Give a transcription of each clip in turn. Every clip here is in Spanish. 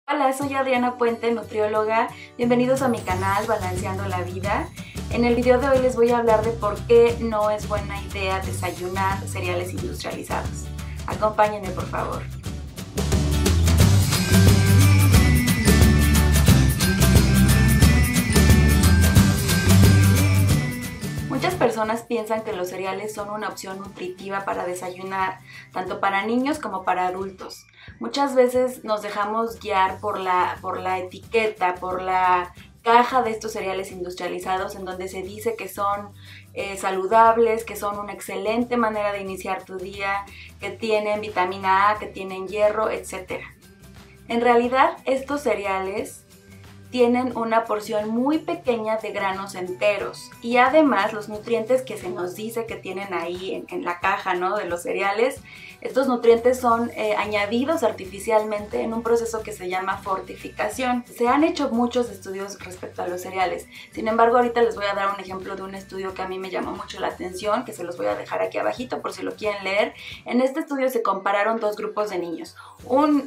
Hola, soy Adriana Puente, nutrióloga. Bienvenidos a mi canal Balanceando la Vida. En el video de hoy les voy a hablar de por qué no es buena idea desayunar cereales industrializados. Acompáñenme, por favor. Muchas personas piensan que los cereales son una opción nutritiva para desayunar, tanto para niños como para adultos. Muchas veces nos dejamos guiar por la etiqueta, por la caja de estos cereales industrializados, en donde se dice que son saludables, que son una excelente manera de iniciar tu día, que tienen vitamina A, que tienen hierro, etc. En realidad, estos cereales tienen una porción muy pequeña de granos enteros y además los nutrientes que se nos dice que tienen ahí en la caja, ¿no?, de los cereales, estos nutrientes son añadidos artificialmente en un proceso que se llama fortificación. Se han hecho muchos estudios respecto a los cereales, sin embargo ahorita les voy a dar un ejemplo de un estudio que a mí me llamó mucho la atención, que se los voy a dejar aquí abajito por si lo quieren leer. En este estudio se compararon dos grupos de niños. Un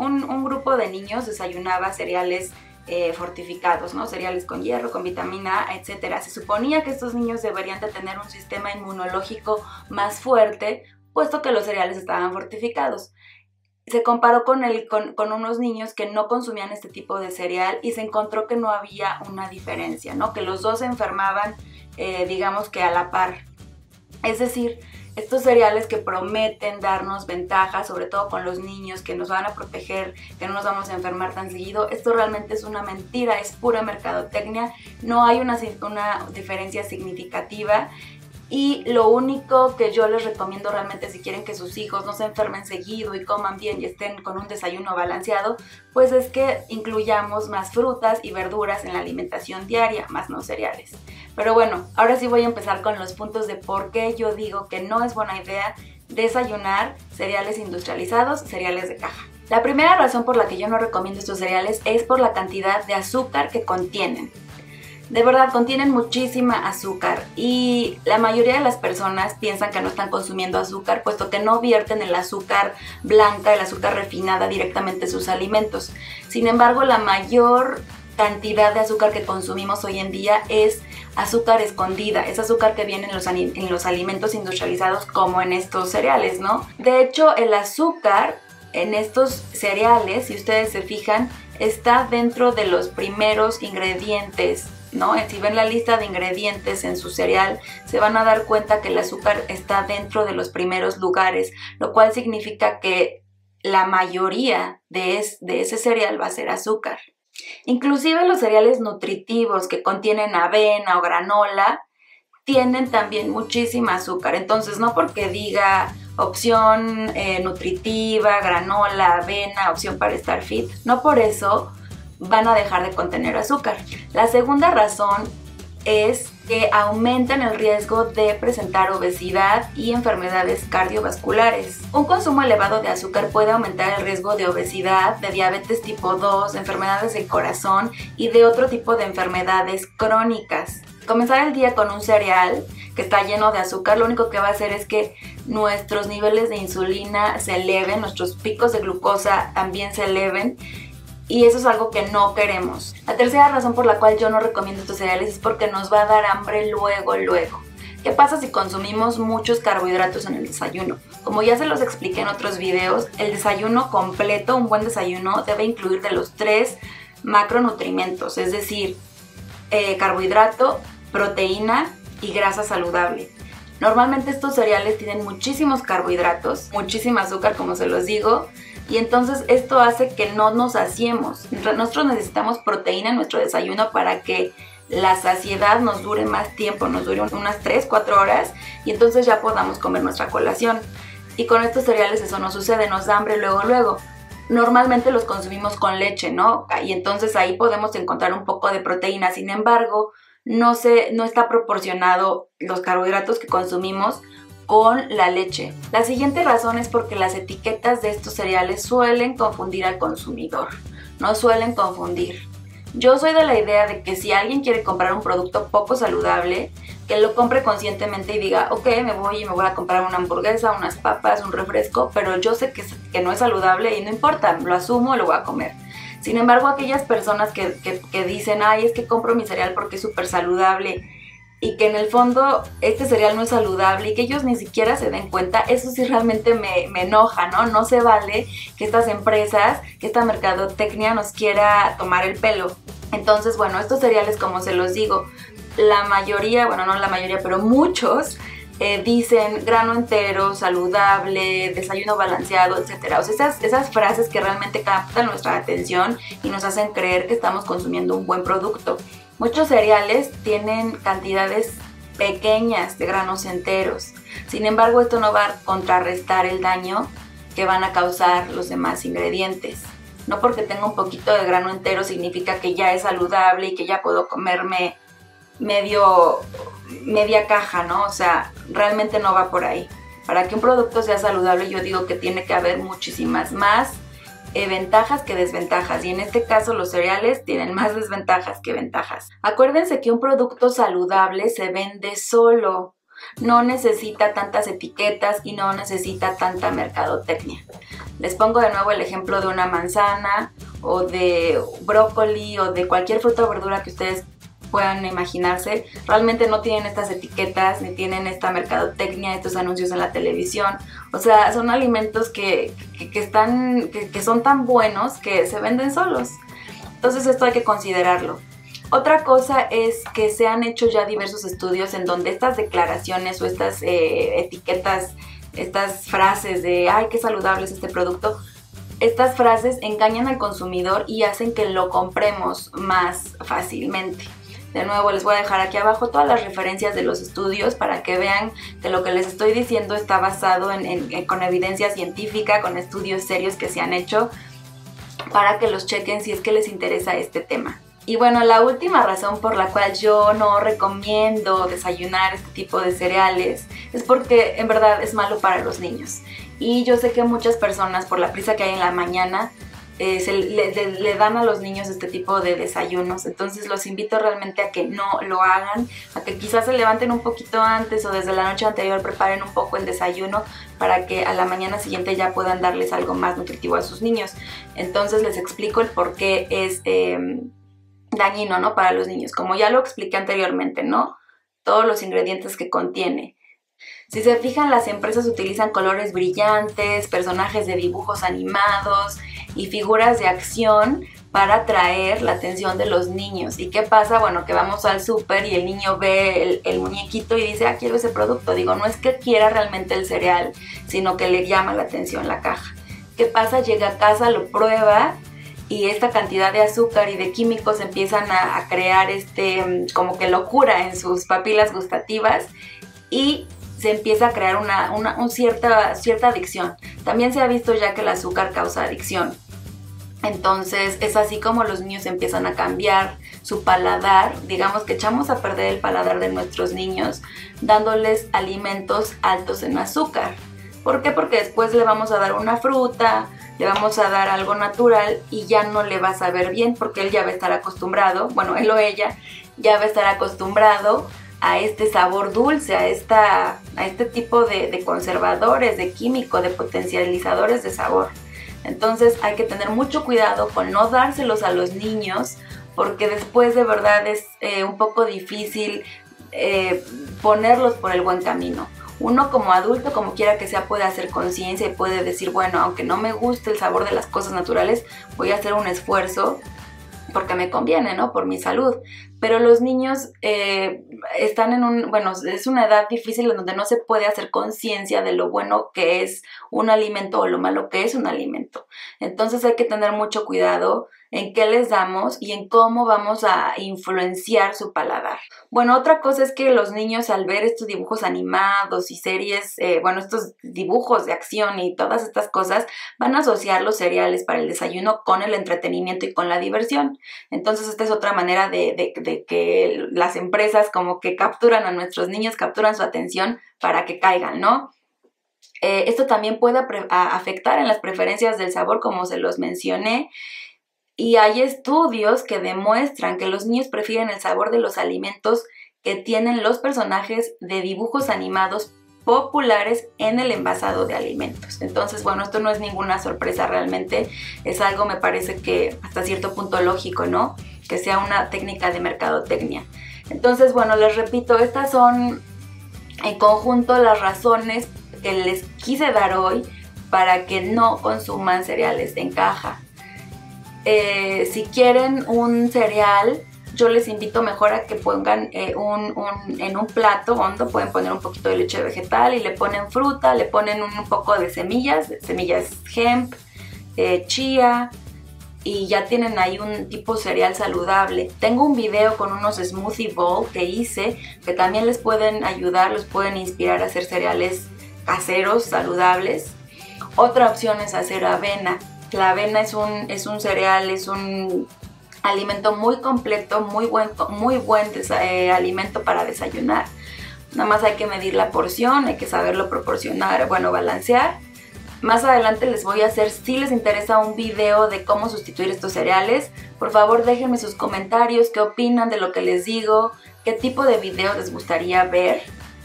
grupo de niños desayunaba cereales fortificados, ¿no? Cereales con hierro, con vitamina A, etc. Se suponía que estos niños deberían de tener un sistema inmunológico más fuerte, puesto que los cereales estaban fortificados. Se comparó con unos niños que no consumían este tipo de cereal y se encontró que no había una diferencia, ¿no? Que los dos se enfermaban, digamos que a la par. Es decir, estos cereales que prometen darnos ventajas, sobre todo con los niños, que nos van a proteger, que no nos vamos a enfermar tan seguido, esto realmente es una mentira, es pura mercadotecnia, no hay una diferencia significativa. Y lo único que yo les recomiendo realmente, si quieren que sus hijos no se enfermen seguido y coman bien y estén con un desayuno balanceado, pues es que incluyamos más frutas y verduras en la alimentación diaria, más no cereales. Pero bueno, ahora sí voy a empezar con los puntos de por qué yo digo que no es buena idea desayunar cereales industrializados, cereales de caja. La primera razón por la que yo no recomiendo estos cereales es por la cantidad de azúcar que contienen. De verdad, contienen muchísima azúcar y la mayoría de las personas piensan que no están consumiendo azúcar, puesto que no vierten el azúcar blanca, el azúcar refinada directamente en sus alimentos. Sin embargo, la mayor cantidad de azúcar que consumimos hoy en día es azúcar escondida, es azúcar que viene en los alimentos industrializados como en estos cereales, ¿no? De hecho, el azúcar en estos cereales, si ustedes se fijan, está dentro de los primeros ingredientes, ¿no? Si ven la lista de ingredientes en su cereal, se van a dar cuenta que el azúcar está dentro de los primeros lugares, lo cual significa que la mayoría de ese cereal va a ser azúcar. Inclusive los cereales nutritivos que contienen avena o granola tienen también muchísima azúcar. Entonces, no porque diga opción nutritiva, granola, avena, opción para estar fit, no por eso van a dejar de contener azúcar. La segunda razón es que aumentan el riesgo de presentar obesidad y enfermedades cardiovasculares. Un consumo elevado de azúcar puede aumentar el riesgo de obesidad, de diabetes tipo 2, de enfermedades del corazón y de otro tipo de enfermedades crónicas. Comenzar el día con un cereal que está lleno de azúcar, lo único que va a hacer es que nuestros niveles de insulina se eleven, nuestros picos de glucosa también se eleven, y eso es algo que no queremos. La tercera razón por la cual yo no recomiendo estos cereales es porque nos va a dar hambre luego. ¿Qué pasa si consumimos muchos carbohidratos en el desayuno? Como ya se los expliqué en otros videos, el desayuno completo, un buen desayuno, debe incluir de los 3 macronutrientes, es decir, carbohidrato, proteína y grasa saludable. Normalmente estos cereales tienen muchísimos carbohidratos, muchísima azúcar, como se los digo, y entonces esto hace que no nos saciemos. Nosotros necesitamos proteína en nuestro desayuno para que la saciedad nos dure más tiempo, nos dure unas 3-4 horas y entonces ya podamos comer nuestra colación. Y con estos cereales eso no sucede, nos da hambre luego. Normalmente los consumimos con leche, ¿no? Y entonces ahí podemos encontrar un poco de proteína. Sin embargo, no está proporcionado los carbohidratos que consumimos con la leche. La siguiente razón es porque las etiquetas de estos cereales suelen confundir al consumidor, no suelen confundir. Yo soy de la idea de que si alguien quiere comprar un producto poco saludable, que lo compre conscientemente y diga, ok, me voy a comprar una hamburguesa, unas papas, un refresco, pero yo sé que no es saludable y no importa, lo asumo y lo voy a comer. Sin embargo, aquellas personas que dicen, ay, es que compro mi cereal porque es súper saludable, y que en el fondo este cereal no es saludable y que ellos ni siquiera se den cuenta, eso sí realmente me enoja, ¿no? No se vale que estas empresas, que esta mercadotecnia nos quiera tomar el pelo. Entonces, bueno, estos cereales, como se los digo, la mayoría, bueno, no la mayoría, pero muchos dicen grano entero, saludable, desayuno balanceado, etc. O sea, esas frases que realmente captan nuestra atención y nos hacen creer que estamos consumiendo un buen producto. Muchos cereales tienen cantidades pequeñas de granos enteros. Sin embargo, esto no va a contrarrestar el daño que van a causar los demás ingredientes. No porque tenga un poquito de grano entero significa que ya es saludable y que ya puedo comerme media caja, ¿no? O sea, realmente no va por ahí. Para que un producto sea saludable, yo digo que tiene que haber muchísimas más ventajas que desventajas, y en este caso los cereales tienen más desventajas que ventajas. Acuérdense que un producto saludable se vende solo, no necesita tantas etiquetas y no necesita tanta mercadotecnia. Les pongo de nuevo el ejemplo de una manzana o de brócoli o de cualquier fruta o verdura que ustedes puedan imaginarse. Realmente no tienen estas etiquetas ni tienen esta mercadotecnia, estos anuncios en la televisión. O sea, son alimentos que son tan buenos que se venden solos. Entonces esto hay que considerarlo. Otra cosa es que se han hecho ya diversos estudios en donde estas declaraciones o estas etiquetas, estas frases de ¡ay, qué saludable es este producto! Estas frases engañan al consumidor y hacen que lo compremos más fácilmente. De nuevo, les voy a dejar aquí abajo todas las referencias de los estudios para que vean que lo que les estoy diciendo está basado con evidencia científica, con estudios serios que se han hecho, para que los chequen si es que les interesa este tema. Y bueno, la última razón por la cual yo no recomiendo desayunar este tipo de cereales es porque en verdad es malo para los niños. Y yo sé que muchas personas, por la prisa que hay en la mañana, le dan a los niños este tipo de desayunos. Entonces los invito realmente a que no lo hagan, a que quizás se levanten un poquito antes o desde la noche anterior preparen un poco el desayuno para que a la mañana siguiente ya puedan darles algo más nutritivo a sus niños. Entonces les explico el por qué es dañino, ¿no?, para los niños. Como ya lo expliqué anteriormente, ¿no?, todos los ingredientes que contiene. Si se fijan, las empresas utilizan colores brillantes, personajes de dibujos animados y figuras de acción para atraer la atención de los niños. ¿Y qué pasa? Bueno, que vamos al súper y el niño ve el muñequito y dice, ah, quiero ese producto. Digo, no es que quiera realmente el cereal, sino que le llama la atención la caja. ¿Qué pasa? Llega a casa, lo prueba y esta cantidad de azúcar y de químicos empiezan a crear como que locura en sus papilas gustativas y se empieza a crear una cierta adicción. También se ha visto ya que el azúcar causa adicción. Entonces es así como los niños empiezan a cambiar su paladar. Digamos que echamos a perder el paladar de nuestros niños dándoles alimentos altos en azúcar. ¿Por qué? Porque después le vamos a dar una fruta, le vamos a dar algo natural y ya no le va a saber bien porque él ya va a estar acostumbrado, bueno, él o ella ya va a estar acostumbrado a este sabor dulce, a este tipo de conservadores, de químicos, de potencializadores de sabor. Entonces hay que tener mucho cuidado con no dárselos a los niños porque después de verdad es un poco difícil ponerlos por el buen camino. Uno como adulto, como quiera que sea, puede hacer conciencia y puede decir, bueno, aunque no me guste el sabor de las cosas naturales, voy a hacer un esfuerzo porque me conviene, ¿no?, por mi salud. Pero los niños están es una edad difícil en donde no se puede hacer conciencia de lo bueno que es un alimento o lo malo que es un alimento. Entonces hay que tener mucho cuidado en qué les damos y en cómo vamos a influenciar su paladar. Bueno, otra cosa es que los niños al ver estos dibujos animados y series, estos dibujos de acción y todas estas cosas, van a asociar los cereales para el desayuno con el entretenimiento y con la diversión. Entonces esta es otra manera de que las empresas como que capturan a nuestros niños, capturan su atención para que caigan, ¿no? Esto también puede afectar en las preferencias del sabor, como se los mencioné. Y hay estudios que demuestran que los niños prefieren el sabor de los alimentos que tienen los personajes de dibujos animados populares en el envasado de alimentos. Entonces, bueno, esto no es ninguna sorpresa realmente, es algo, me parece que hasta cierto punto lógico, ¿no? Que sea una técnica de mercadotecnia. Entonces, bueno, les repito, estas son en conjunto las razones que les quise dar hoy para que no consuman cereales en caja. Si quieren un cereal, yo les invito mejor a que pongan en un plato hondo, pueden poner un poquito de leche vegetal y le ponen fruta, le ponen un poco de semillas hemp, chía, y ya tienen ahí un tipo cereal saludable. Tengo un video con unos smoothie bowl que hice que también les pueden ayudar, los pueden inspirar a hacer cereales caseros, saludables. Otra opción es hacer avena. La avena es un cereal, es un alimento muy completo, muy buen alimento para desayunar. Nada más hay que medir la porción, hay que saberlo proporcionar, bueno, balancear. Más adelante les voy a hacer, si les interesa, un video de cómo sustituir estos cereales. Por favor, déjenme sus comentarios, qué opinan de lo que les digo, qué tipo de video les gustaría ver.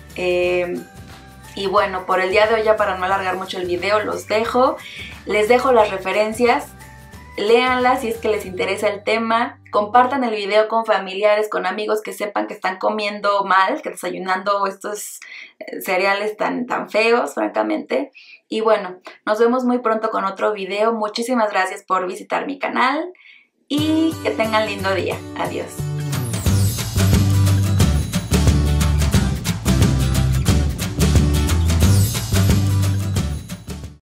Y bueno, por el día de hoy, ya para no alargar mucho el video, los dejo. Les dejo las referencias. Léanlas si es que les interesa el tema. Compartan el video con familiares, con amigos que sepan que están comiendo mal, que desayunando estos cereales tan feos, francamente. Y bueno, nos vemos muy pronto con otro video. Muchísimas gracias por visitar mi canal y que tengan lindo día. Adiós.